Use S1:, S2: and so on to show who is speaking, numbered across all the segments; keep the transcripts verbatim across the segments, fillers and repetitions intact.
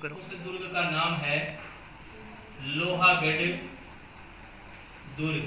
S1: करो।
S2: उस दुर्ग का नाम है लोहागढ़ दुर्ग।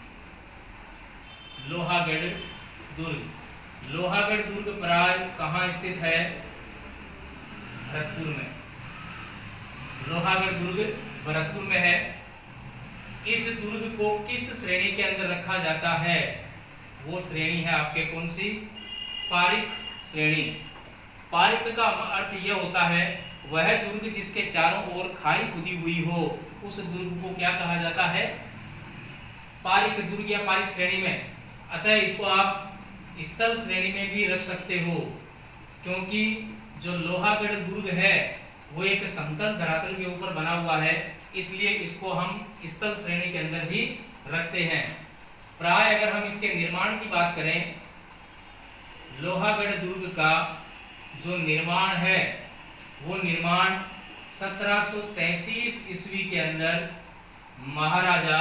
S2: लोहागढ़ दुर्ग लोहागढ़ दुर्ग प्राय कहाँ स्थित है? भरतपुर में। लोहागढ़ दुर्ग भरतपुर में है। इस दुर्ग को किस श्रेणी के अंदर रखा जाता है? वो श्रेणी है आपके कौन सी? पारिक श्रेणी। पारिक का अर्थ यह होता है वह दुर्ग जिसके चारों ओर खाई खुदी हुई हो, उस दुर्ग को क्या कहा जाता है? पारिक दुर्ग या पारिक श्रेणी में। अतः इसको आप स्थल श्रेणी में भी रख सकते हो, क्योंकि जो लोहागढ़ दुर्ग है वो एक समतल धरातल के ऊपर बना हुआ है, इसलिए इसको हम स्थल श्रेणी के अंदर भी रखते हैं। प्राय अगर हम इसके निर्माण की बात करें, लोहागढ़ दुर्ग का जो निर्माण है वो निर्माण सत्रह सौ तैंतीस ईस्वी के अंदर महाराजा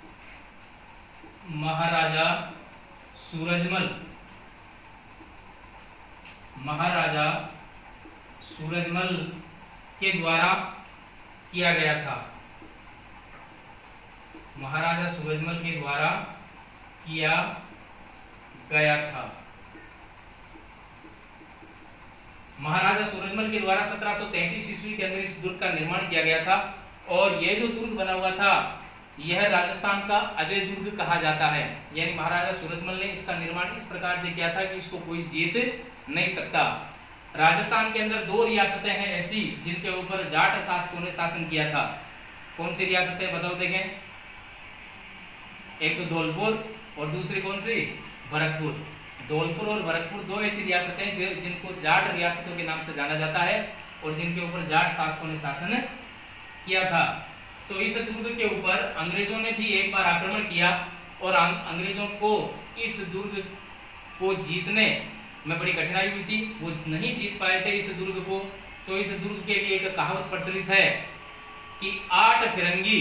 S2: महाराजा सूरजमल महाराजा सूरजमल के द्वारा किया गया था। महाराजा सूरजमल के द्वारा किया गया था। महाराजा सूरजमल के द्वारा सत्रह सौ तैंतीस ईस्वी के अंदर इस दुर्ग का निर्माण किया गया था, और यह जो दुर्ग बना हुआ था यह राजस्थान का अजय दुर्ग कहा जाता है। यानी महाराजा सूरजमल ने इसका निर्माण इस प्रकार से किया था कि इसको कोई जीत नहीं सकता। राजस्थान के अंदर दो रियासतें हैं ऐसी जिनके ऊपर जाट शासकों ने शासन किया था। कौन सी रियासतें बताओ देखें? एक तो धौलपुर और दूसरी कौन सी? भरतपुर। धौलपुर और भरतपुर दो ऐसी रियासतें जिनको जाट रियासतों के नाम से जाना जाता है और जिनके ऊपर जाट शासकों ने शासन किया था। तो इस दुर्ग के ऊपर अंग्रेजों ने भी एक बार आक्रमण किया और अंग्रेजों को इस दुर्ग को जीतने में बड़ी कठिनाई हुई थी। वो नहीं जीत पाए थे इस दुर्ग को। तो इस दुर्ग के लिए एक कहावत प्रचलित है कि आठ फिरंगी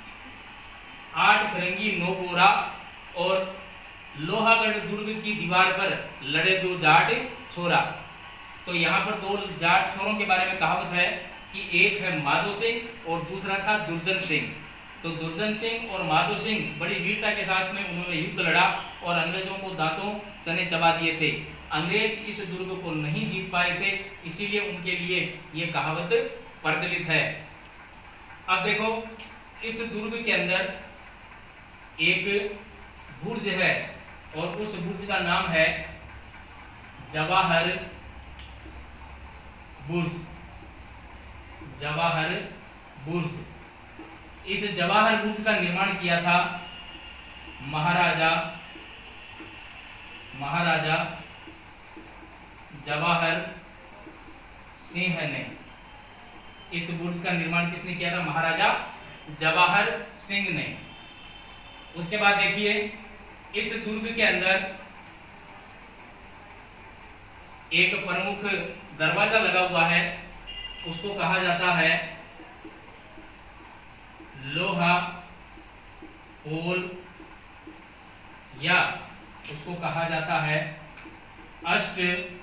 S2: आठ फिरंगी नौ गोरा और लोहागढ़ दुर्ग की दीवार पर लड़े दो जाट छोरा। तो यहाँ पर दो जाट छोरों के बारे में कहावत है कि एक है माधो सिंह और दूसरा था दुर्जन सिंह। तो दुर्जन सिंह और माधो सिंह बड़ी वीरता के साथ में उन्होंने युद्ध लड़ा और अंग्रेजों को दांतों चने चबा दिए थे। अंग्रेज इस दुर्ग को नहीं जीत पाए थे, इसीलिए उनके लिए ये कहावत प्रचलित है। अब देखो, इस दुर्ग के अंदर एक बुर्ज है और उस बुर्ज का नाम है जवाहर बुर्ज। जवाहर बुर्ज। इस जवाहर बुर्ज का निर्माण किया था महाराजा महाराजा जवाहर सिंह ने। इस बुर्ज का निर्माण किसने किया था? महाराजा जवाहर सिंह ने। उसके बाद देखिए, इस दुर्ग के अंदर एक प्रमुख दरवाजा लगा हुआ है, उसको कहा जाता है लोहा पोल, या उसको कहा जाता है अष्ट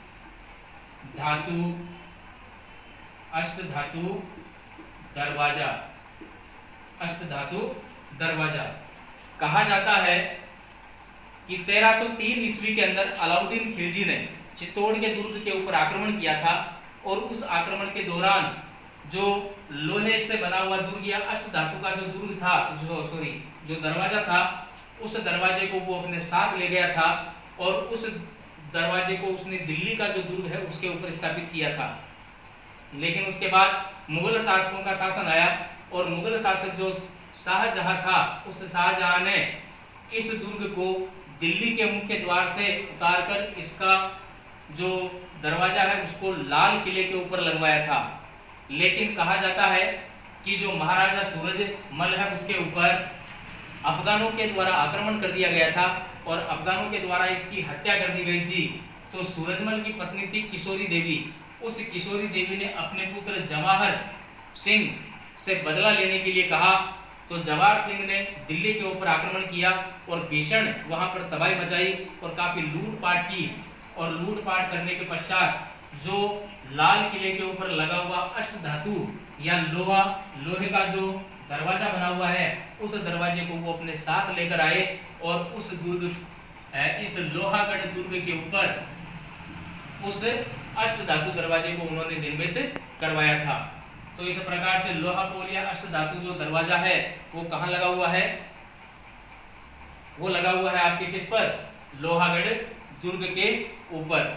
S2: धातु अष्ट धातु दरवाजा। अष्ट धातु दरवाजा कहा जाता है कि तेरह सौ तीन ईस्वी के अंदर अलाउद्दीन खिलजी ने चित्तौड़ के दुर्ग के ऊपर आक्रमण किया था, और उस आक्रमण के दौरान जो लोहे से बना हुआ दुर्ग या अष्ट धातु का जो दुर्ग था, जो सॉरी जो दरवाजा था, उस दरवाजे को वो अपने साथ ले गया था और उस दरवाजे को उसने दिल्ली का जो दुर्ग है उसके ऊपर स्थापित किया था। लेकिन उसके बाद मुगल शासकों का शासन आया और मुगल शासक जो शाहजहां था, उस शाहजहां ने इस दुर्ग को दिल्ली के मुख्य द्वार से उतारकर इसका जो दरवाजा है उसको लाल किले के ऊपर लगवाया था। लेकिन कहा जाता है कि जो महाराजा सूरजमल है उसके ऊपर अफगानों के द्वारा आक्रमण कर दिया गया था और अफगानों के द्वारा इसकी हत्या कर दी गई थी। तो सूरजमल की पत्नी थी किशोरी देवी। उस किशोरी देवी ने अपने पुत्र जवाहर सिंह से बदला लेने के लिए कहा। तो जवाहर सिंह ने दिल्ली के ऊपर आक्रमण किया और भीषण वहां पर तबाही मचाई और काफी लूटपाट की। और लूटपाट करने के पश्चात जो लाल किले के ऊपर लगा हुआ अष्ट धातु या लोहा लोहे का जो दरवाजा बना हुआ है उस दरवाजे को वो अपने साथ लेकर आए और उस दुर्ग इस लोहागढ़ दुर्ग के ऊपर उस अष्ट धातु दरवाजे को उन्होंने निर्मित करवाया था। तो इस प्रकार से लोहा पोल या अष्ट धातु जो दरवाजा है वो कहाँ लगा हुआ है, वो लगा हुआ है आपके किस पर, लोहागढ़ दुर्ग के ऊपर।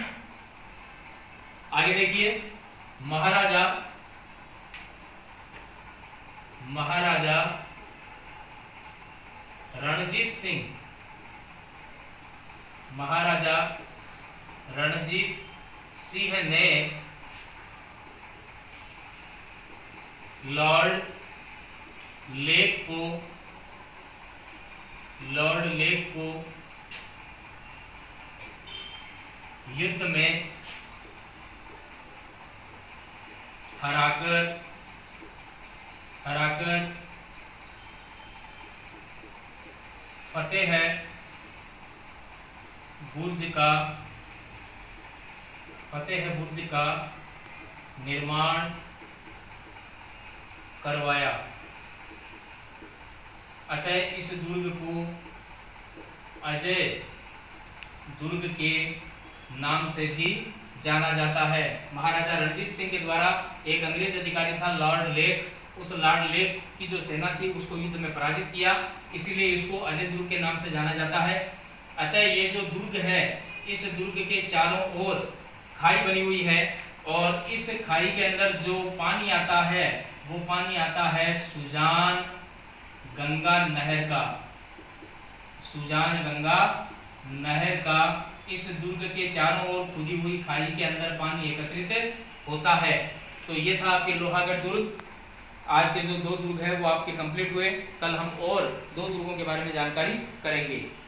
S2: आगे देखिए, महाराजा महाराजा रणजीत सिंह महाराजा रणजीत सिंह ने लॉर्ड लेक को लॉर्ड लेक को युद्ध में हराकर हराकर फतेह बुर्ज का फतेह बुर्ज का निर्माण करवाया। अतः इस दुर्ग को अजय दुर्ग के नाम से भी जाना जाता है। महाराजा रणजीत सिंह के द्वारा एक अंग्रेज अधिकारी था लॉर्ड लेक, उस लॉर्ड लेक की जो सेना थी उसको युद्ध में पराजित किया, इसीलिए इसको अजय दुर्ग के नाम से जाना जाता है। अतः ये जो दुर्ग है, इस दुर्ग के चारों ओर खाई बनी हुई है और इस खाई के अंदर जो पानी आता है वो पानी आता है सुजान गंगा नहर का सुजान गंगा नहर का इस दुर्ग के चारों ओर खुदी हुई खाई के अंदर पानी एकत्रित होता है। तो ये था आपके लोहागढ़ दुर्ग। आज के जो दो दुर्ग है वो आपके कंप्लीट हुए। कल हम और दो दुर्गों के बारे में जानकारी करेंगे।